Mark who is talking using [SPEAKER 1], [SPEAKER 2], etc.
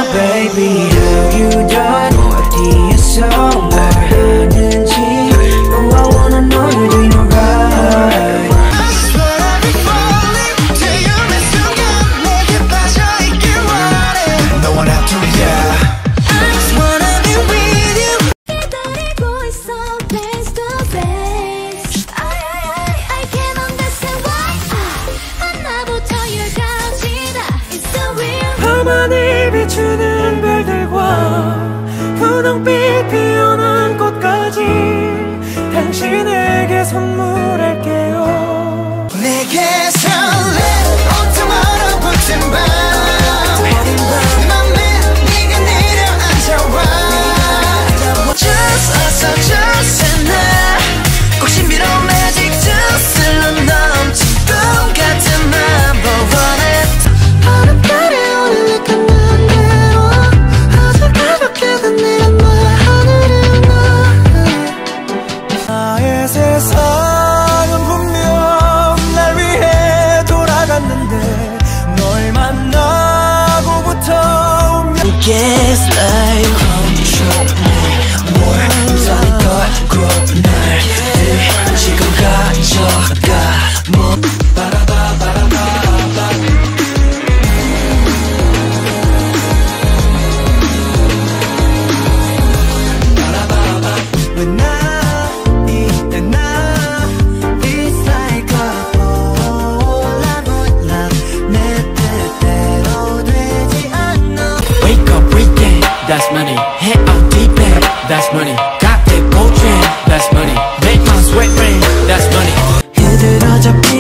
[SPEAKER 1] Baby, how you done? 어디에서 뭘 하는지 Oh, I wanna know you're doing alright.
[SPEAKER 2] I swear I'll be falling till you miss 순간 내게 빠져있길 원해. No one have to react. I just wanna be with you.
[SPEAKER 3] 기다리고 있어 face to face. I can't understand why 하나부터 열까지 다 It's so real.
[SPEAKER 1] 밤하늘 비추는 별들과 분홍빛 피어난 꽃까지 당신에게 선물할게요.
[SPEAKER 2] 내게 설레 온통 얼어붙은 밤 맘에 네가 내려앉아와 Just us or just and I 꼭 신비로운 magic 주스로 넘친 꿈 같은 number one 바람결에 올리는 대로 아주 가볍게 닿는 너의 하늘을
[SPEAKER 1] 나의 세상은 분명 날 위해 돌아갔는데 널 만나고부터 운명
[SPEAKER 2] Guess like 뭘 이상할 것 같고 날 지금 가져가 뭐
[SPEAKER 1] 왜 나 이때 나 bsides 몰라 몰라 내 뜻대로 되지 않아.
[SPEAKER 4] Wake up, weekend, that's money. Head out deep end, that's money. Got that gold chain, that's money. Make my sweat rain, that's money.
[SPEAKER 1] 흐드러져